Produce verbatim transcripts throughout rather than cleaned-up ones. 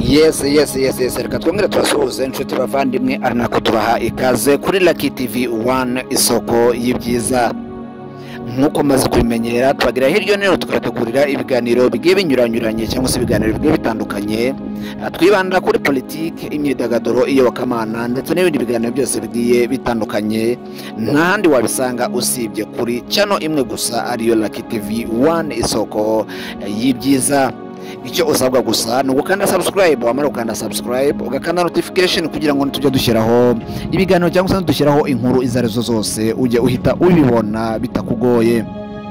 Yes yes yes yes reka twongere turasuhuze inshuti bavandimwe ari nako tubaha ikaze kuri Lucky T V one isoko y'ibyiza. Nkuko maze kubimenyera twagira hiryo nero tukategurira ibiganiro bigiye binyuranyuranye cyangwa se ibiganiro bigiye bitandukanye twibanda kuri politike, imyidagaduro, iyo wakamana ndetse n'ibindi biganiro byose bigiye bitandukanye. Ntahandi wabisanga usibye kuri channel imwe gusa ariyo Lucky T V one isoko y'ibyiza. Icyo usabwa gusa ni ugukanda subscribe, wamara ukanda subscribe ugakanda notification kugira ngo tujye dushyiraho ibiganiro cyangwa se dushyiraho inkuru izarizo zose ujye uhita ubibona bitakugoye.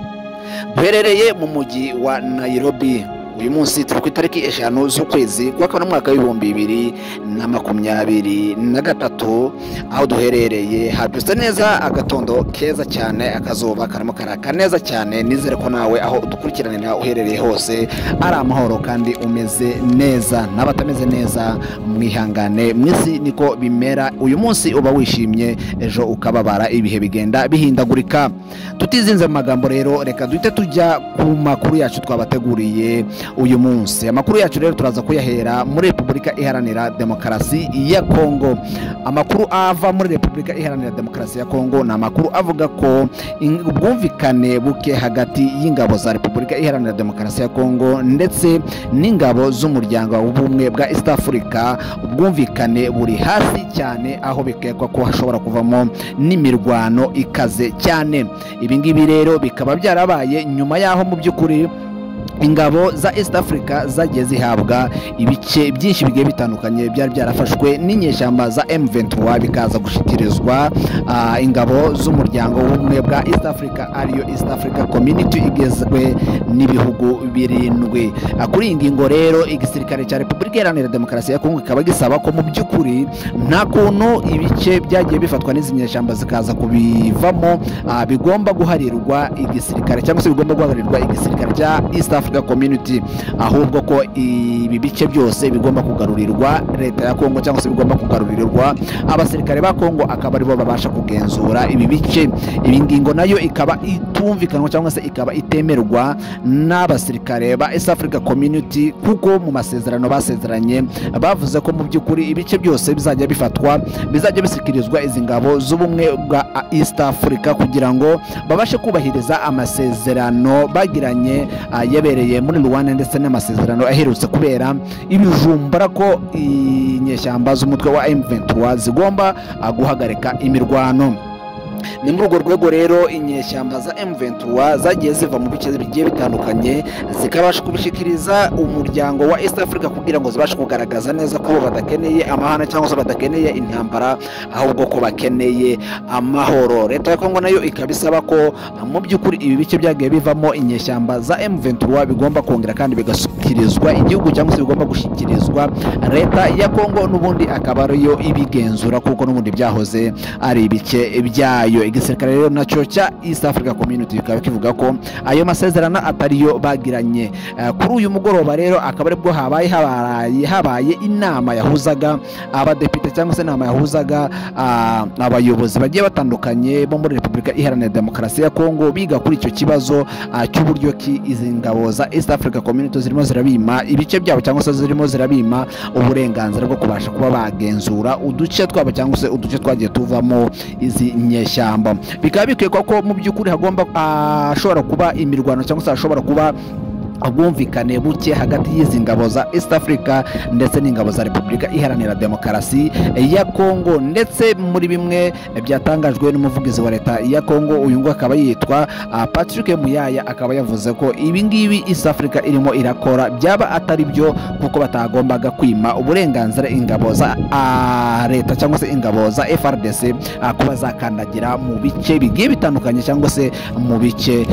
Duherereye mu mujyi wa Nairobi. Uyu munsi turi ku itariki eshanu z'ukwezi kwa kane mwaka w'ibihumbi bibiri na makumyabiri na gatatu. Aho duherereye habyutse neza, agatondo keza cyane, akazuba karimo karaka neza cyane. Nizere ko nawe aho dukurikiranira uherereye hose ari amahoro kandi umeze neza. N'abatameze neza mwihangane, mwisi niko bimera. Uyu munsi uba wishimye, ejo ukababara, ibihe bigenda bihindagurika. Tutizinze mu magambo rero, reka duhite tujya ku makuru yacu twabateguriye uyu munsi. Amakuru yacu rero turaza kuyahera muri Repubulika Iharanira Demokarasi ya Kongo. Amakuru ava muri Repubulika Iharanira Demokarasi ya Kongo na amakuru avuga ko ubwumvikane buke hagati y'ingabo za Repubulika Iharanira Demokarasi ya Kongo ndetse n'ingabo z'umuryango w'ubumwe bwa East Africa, ubwumvikane buri hasi cyane, aho bikekwa ko hashobora kuvamo n'imirwano ikaze cyane. Ibi ngibi rero bikaba byarabaye nyuma yaho mu by'ukuri ingabo za East Africa zagiye zihabwa ibice byinshi bigiye bitandukanye byari byarafashwe n'inyeshyamba za M twenty-three bikaza gushikirizwa uh, ingabo z'umuryango w'ubumwe bwa East Africa ariyo East Africa Community igezwe n'ibihugu birindwi. Uh, kuri iyi ngingo rero igisirikare cya Repubulika Iharanira Demokarasi ya Kongo kikaba gisaba ko mu by'ukuri nta kuntu ibice byagiye bifatwa n'izi nyeshyamba zikaza kubivamo uh, bigomba guharirwa igisirikare cyangwa se bigomba guharirwa igisirikare cya East Africa Community, ahubwo ko ibi bice byose bigomba kugarurirwa leta ya Kongo cyangwa se bigomba kugarurirwa abasirikare ba Kongo, akaba aribo babasha kugenzura ibi bice. Ibi ngingo nayo ikaba itumvikanwa cyangwa se ikaba itemerwa n'abasirikare ba East Africa Community, kuko mu masezerano basezeranye bavuze ko mu by'ukuri ibice byose bizajya bifatwa, bizajya bisikirizwa izi ngabo z'ubumwe bwa East Africa kugira ngo babashe kubahiriza amasezerano bagiranye yabereye muri Rwanda ndetse n'amasezerano aherutse kubera ibijumbura ko inyeshyamba z'umutwe wa M twenty-three zigomba guhagarika imirwano. Ni muri urwo rwego rero inyeshyamba za M twenty-three zagiye ziva mu bice bigiye bitandukanye zikabasha kubishikiriza umuryango wa East Africa kugira ngo zibashe kugaragaza neza ko badakeneye amahana cyangwa se badakeneye intambara, ahubwo ko bakeneye amahoro. Leta ya Kongo nayo ikabisaba ko mu by'ukuri ibi bice byagiye bivamo inyeshyamba za M twenty-three bigomba kongera kandi bigashyikirizwa igihugu cyangwa se bigomba gushyikirizwa leta ya Kongo, n'ubundi akaba ariyo ibigenzura kuko n'ubundi byahoze ari ibice byayo. Igisirikare rero nacyo cya East Africa Community bikaba kivuga ko ayo masezerano atariyo bagiranye. Uh, kuri uyu mugoroba rero akaba aribwo habaye habaye habaye inama yahuzaga abadepite cyangwa se inama yahuzaga uh, abayobozi bagiye batandukanye bo muri Repubulika Iharanira Demokarasi ya Kongo, biga kuri icyo kibazo uh, cy'uburyo ki izi ngabo za East Africa Community zirimo zirabima ibice byabo cyangwa se zirimo zirabima uburenganzira bwo kubasha kuba bagenzura uduce twabo cyangwa se uduce twagiye tuvamo izi nyeshyamba. Bikaba bikekwa ko mu by'ukuri hagomba ashobora kuba imirwano cyangwa se ashobora kuba ubwumvikane buke hagati y'izi ngabo za East Africa ndetse n'ingabo za Repubulika Iharanira Demokarasi ya Kongo. Ndetse muri bimwe byatangajwe n'umuvugizi wa leta ya Kongo, uyu ngo akaba yitwa uh, Patrick Muyaya, akaba yavuze ko ibi ngibi East Africa irimo irakora byaba atari byo, kuko batagombaga kwima uburenganzira ingabo za uh, leta cyangwa se ingabo za F R D C uh, kuba zakandagira mu bice bigiye bitandukanye cyangwa se mu bice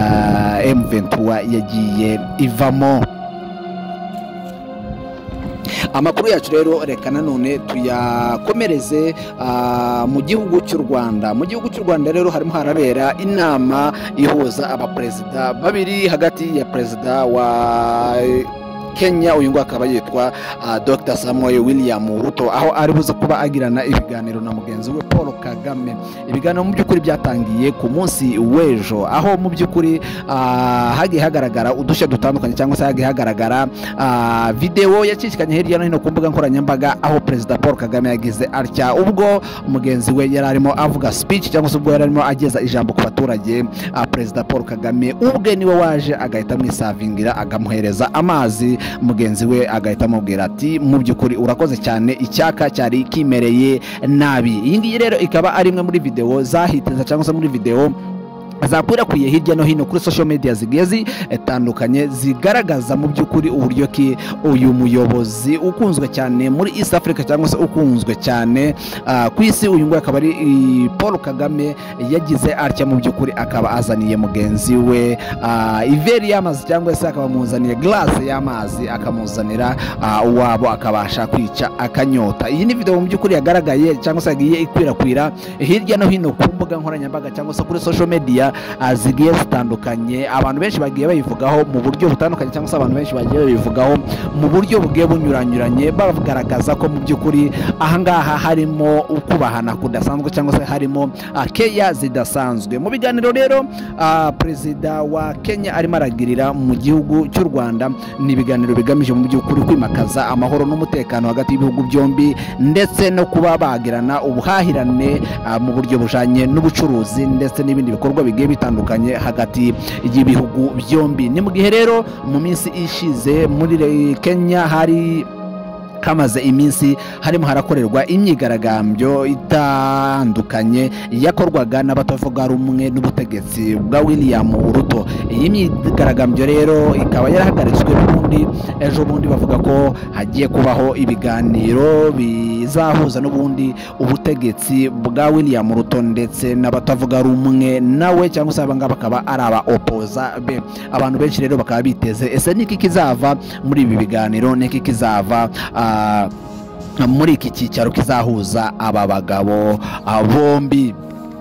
uh, M twenty-three yagiye ivamo. Amakuru yacu rero reka nanone tuyakomereze uh, mu gihugu cy'u Rwanda. Mu gihugu cy'u Rwanda rero harimo harabera inama ihuza abaperezida babiri, hagati ya perezida wa Kenya. Uyu ngo akaba yitwa uh, Dr Samuel William Ruto, aho ari buze kuba agirana ibiganiro na mugenzi we Paul Kagame. Ibiganiro mu by'ukuri byatangiye ku munsi w'ejo, aho mu by'ukuri uh, hagiye hagaragara udushya dutandukanye cyangwa se hagiye hagaragara uh, video yacicikanye hirya no hino ku mbuga nkoranyambaga, aho Perezida Paul Kagame yagize atya ubwo mugenzi we yari arimo avuga speech cyangwa se ubwo yari arimo ageza ijambo ku baturage. uh, Perezida Paul Kagame ubwe niwe waje agahita mwisavingira agamuhereza amazi, mugenzi we agahita amubwira ati mu by'ukuri urakoze cyane, icyaka cyari kimereye nabi. Iyi ngiyi rero ikaba ari imwe muri video zahitinze cyangwa se muri video zakwirakwiye hirya no hino kuri social media zigiye zitandukanye, zigaragaza mu by'ukuri uburyo ki uyu muyobozi ukunzwe cyane muri East Africa cyangwa se ukunzwe cyane uh, ku isi, uyu ngo akaba ari uh, Paul Kagame yagize atya mu by'ukuri akaba azaniye mugenzi we uh, iveri y'amazi cyangwa se akaba muzaniye glass y'amazi, akamuzanira uh, uwabo akabasha kwica akanyota. Iyi ni video mu by'ukuri yagaragaye cyangwa se yagiye ikwirakwira hirya no hino ku mbuga nkoranyambaga cyangwa se kuri social media zigiye zitandukanye. Abantu benshi bagiye bayivugaho mu buryo butandukanye cyangwa se abantu benshi bagiye bayivugaho mu buryo bugiye bunyuranyuranye, bagaragaza ko mu by'ukuri ahangaha harimo ukubahana kudasanzwe cyangwa se harimo uh, keya zidasanzwe. Mu biganiro rero uh, Perezida wa Kenya arimo aragirira mu gihugu cy'u Rwanda, ni ibiganiro bigamije mu by'ukuri kwimakaza amahoro n'umutekano hagati y'ibihugu byombi, ndetse no kuba bagirana ubuhahirane uh, mu buryo bujanye n'ubucuruzi ndetse n'ibindi bikorwa bigiye bitandukanye hagati y'ibihugu byombi. Ni mu gihe rero mu minsi ishize muri Kenya hari kamaze iminsi harimo harakorerwa imyigaragambyo itandukanye yakorwaga n'abatavuga rumwe n'ubutegetsi bwa William Ruto. Iyi myigaragambyo rero ikaba yarahagaritswe n'ubundi ejo bundi bavuga ko hagiye kubaho ibiganiro bizahuza n'ubundi ubutegetsi bwa William Ruto ndetse n'abatavuga rumwe nawe cyangwa se abangaba bakaba ari aba opoza be. Abantu benshi rero bakaba biteze ese niki kizava muri ibi biganiro, niki kizava uh, muri iki cyicaro kizahuza aba bagabo bombi.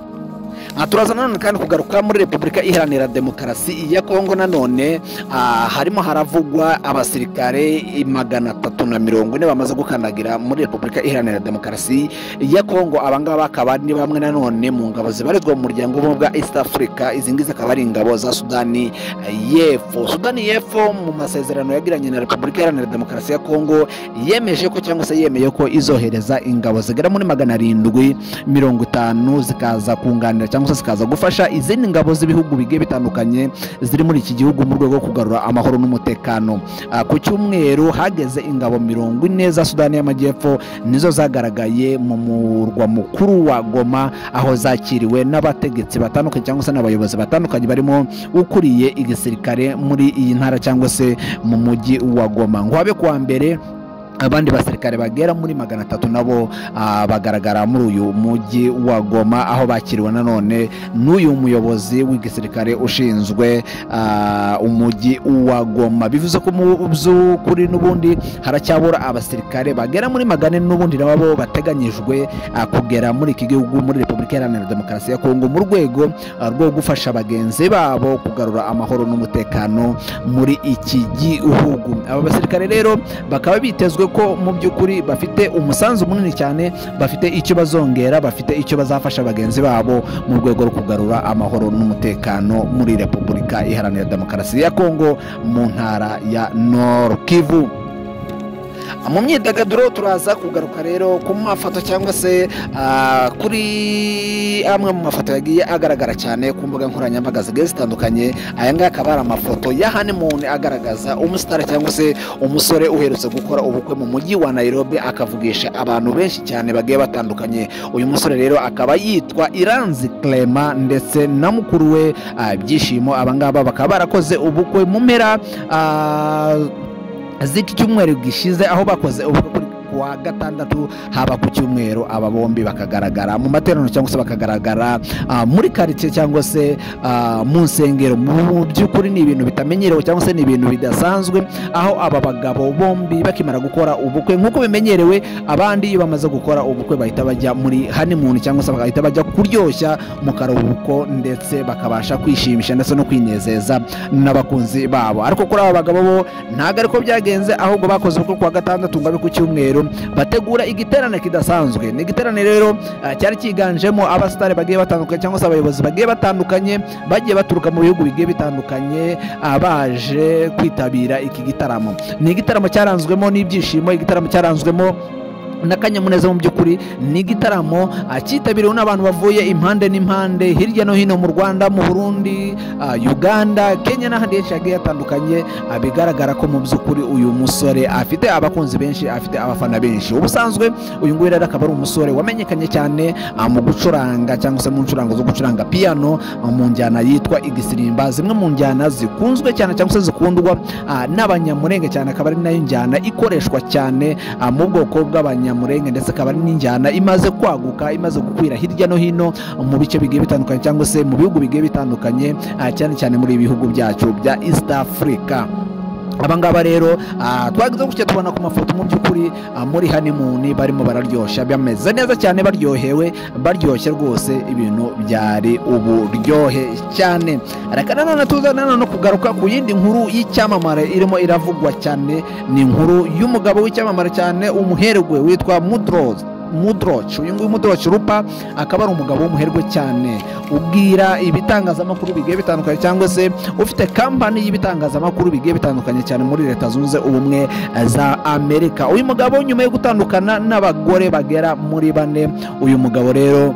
Turaza nanone kandi kugaruka muri Repubulika Iharanira Demokarasi ya Kongo. Nanone uh, harimo haravugwa abasirikare magana atatu na mirongo ine bamaze gukandagira muri Repubulika Iharanira Demokarasi ya Kongo. Abangaba akaba ni bamwe nanone mu ngabo zibarizwa mu muryango w'ubumwe bwa East Africa. Izi ngizi akaba ari ingabo za Sudani y'Epfo. Sudani y'Epfo mu masezerano yagiranye na Repubulika Iharanira Demokarasi ya Kongo yemeje ko cyangwa se yemeye ko izohereza ingabo zigera muri magana arindwi mirongo itanu zikaza kunganira cyangwa se zikaza gufasha izindi ngabo z'ibihugu bigiye bitandukanye ziri muri iki gihugu mu rwego rwo kugarura amahoro n'umutekano. Uh, ku cyumweru hageze ingabo mirongo ine za Sudani y'Amajyepfo, nizo zagaragaye mu murwa mukuru wa Goma, aho zakiriwe n'abategetsi batandukanye cyangwa se n'abayobozi batandukanye barimo ukuriye igisirikare muri iyi ntara cyangwa se mu mujyi wa Goma. Ngo habe kuwa mbere abandi basirikare bagera muri magana atatu nabo uh, bagaragara muri uyu mujyi wa Goma, aho bakiriwe nanone n'uyu muyobozi w'igisirikare ushinzwe uh, umujyi wa Goma. Bivuze ko mu by'ukuri n'ubundi haracyabura abasirikare bagera muri magana n'ubundi nabo bateganyijwe uh, kugera muri iki gihugu muri Repubulika Iharanira Demokarasi ya Kongo mu rwego uh, rwo gufasha bagenzi babo kugarura amahoro n'umutekano muri iki gihugu. Aba basirikare rero bakaba bitezwe ko mu by'ukuri bafite umusanzu munini cyane, bafite icyo bazongera, bafite icyo bazafasha bagenzi babo mu rwego rwo kugarura amahoro n'umutekano muri Repubulika Iharanira Demokarasi ya Kongo mu ntara ya Nord Kivu. Mu myidagaduro turaza kugaruka rero ku mafoto cyangwa se uh, kuri amwe mu mafoto yagiye agaragara cyane ku mbuga nkoranyambaga zigiye zitandukanye. Aya ngaya akaba ari amafoto ya honeymoon agaragaza umusitari cyangwa se umusore uherutse gukora ubukwe mu mujyi wa Nairobi, akavugisha abantu benshi cyane bagiye batandukanye. Uyu musore rero akaba yitwa Iranzi Clement ndetse na mukuru we uh, Byishimo. Abangaba bakaba barakoze ubukwe mu mpera uh, z'iki cyumweru gishize, aho bakoze ubukwe kuwa gatandatu haba ku cyumweru aba bombi bakagaragara mu materaniro cyangwa se bakagaragara uh, muri quartier cyangwa se uh, mu nsengero. Mu by'ukuri ni ibintu bitamenyerewe cyangwa se ni ibintu bidasanzwe, aho aba bagabo bombi bakimara gukora ubukwe nk'uko bimenyerewe, abandi iyo bamaze gukora ubukwe bahita bajya muri honeymoon cyangwa se bahita bajya kuryoshya mu karuhuko ndetse bakabasha kwishimisha ndetse no kwinezeza n'abakunzi babo. Ariko kuri aba bagabo bo ntago ariko byagenze, ahubwo bakoze ubukwe kuwa gatandatu ngabe ku cyumweru bategura igiterane kidasanzwe. Ni igiterane rero uh, cyari kiganjemo abasitari bagiye batandukanye cyangwa se abayobozi bagiye batandukanye bagiye baturuka mu bihugu bigiye bitandukanye abaje kwitabira iki gitaramo. Ni igitaramo cyaranzwemo n'ibyishimo, igitaramo cyaranzwemo n'akanyamuneza. Mu by'ukuri ni igitaramo cyitabiriwe n'abantu bavuye impande n'impande hirya no hino mu Rwanda, mu Burundi, uh, Uganda, Kenya n'ahandi henshi hagiye hatandukanye. Bigaragara ko mu by'ukuri uyu musore afite abakunzi benshi, afite abafana benshi. Ubusanzwe uyu nguyu rero akaba ari umusore wamenyekanye cyane uh, mu gucuranga cyangwa se mu ncurango zo gucuranga piano uh, mu njyana yitwa igisirimba, zimwe mu njyana zikunzwe cyane cyangwa se zikundwa uh, n'abanyamurenge cyane. Akaba ari nayo njyana ikoreshwa cyane uh, mu bwoko bw'abanya Murenge ndetse akaba ari n'injyana imaze kwaguka, imaze gukwira hirya no hino mu bice bigiye bitandukanye cyangwa se mu bihugu bigiye bitandukanye, cyane cyane muri ibihugu byacu bya East Africa. Abangaba rero twagize gutya tubona ku mafoto mu by'ukuri muri honeymoon barimo bararyoshya, bameze neza cyane, baryohewe, baryoshye rwose, ibintu byari uburyohe cyane. Reka nanone tuzana no kugaruka ku yindi nkuru y'icyamamare irimo iravugwa cyane. Ni inkuru y'umugabo w'icyamamare cyane, umuherwe witwa Mudroz Mudroch. Uyu nguyu Mudroch Rupa akaba ari umugabo w'umuherwe cyane, ubwira ibitangazamakuru bigiye bitandukanye cyangwa se ufite kampani y'ibitangazamakuru bigiye bitandukanye cyane muri Leta Zunze Ubumwe za Amerika. Uyu mugabo nyuma yo gutandukana n'abagore bagera muri bane, uyu mugabo rero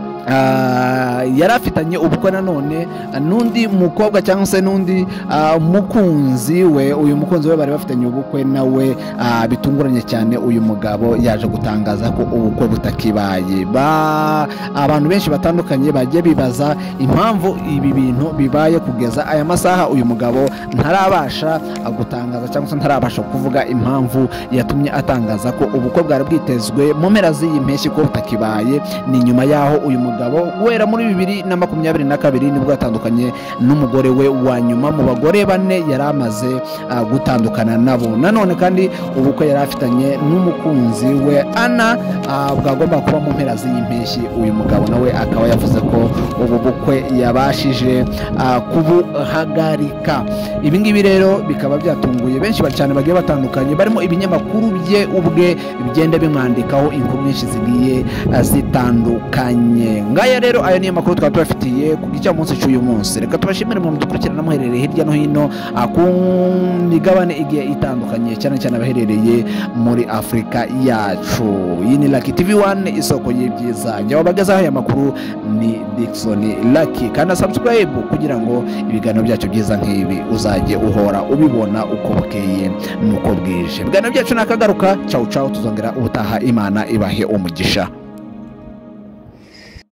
Uh, yari afitanye ubukwe nanone n'undi mukobwa cyangwa se n'undi uh, mukunzi we. Uyu mukunzi we bari bafitanye ubukwe nawe uh, bitunguranye cyane uyu mugabo yaje gutangaza ko ubukwe butakibaye. Ba abantu benshi batandukanye bagiye bibaza impamvu ibi bintu bibaye kugeza aya masaha. Uyu mugabo ntarabasha gutangaza cyangwa se ntarabasha kuvuga impamvu yatumye atangaza ko ubukwe bwari bwitezwe mu mpera z'iyi mpeshyi ko butakibaye. Ni nyuma yaho uyu mugabo guhera muri bibiri na makumyabiri na kabiri nibwo atandukanye n'umugore we wa nyuma mu bagore bane yari amaze uh, gutandukana nabo. Nanone kandi ubukwe yari afitanye n'umukunzi we Ana uh, bwagomba kuba mu mpera z'iyi mpeshyi. Uyu mugabo nawe akaba yavuze ko ubu bukwe yabashije uh, kubuhagarika. Ibi ngibi rero bikaba byatunguye benshi cyane bagiye batandukanye, barimo ibinyamakuru bye ubwe bigenda bimwandikaho inkuru nyinshi zigiye uh, zitandukanye. Ngaya rero aya niyo makuru twaba tubafitiye ku gicamunsi cy'uyu munsi. Reka tubashimire mu dukurikirana muherereye hirya no hino ku migabane igiye itandukanye, cyane cyane abaherereye muri Afurika yacu. Iyi ni Lucky T V one, isoko y'ibyiza. Njye wabagezaho aya makuru ni Dickson Lucky. Kandi subscribe kugira ngo ibiganiro byacu byiza nk'ibi uzajye uhora ubibona uko bukeye nuko bwije. Ibiganiro byacu nakagaruka. Ciao ciao, tuzongera ubutaha. Imana ibahe umugisha.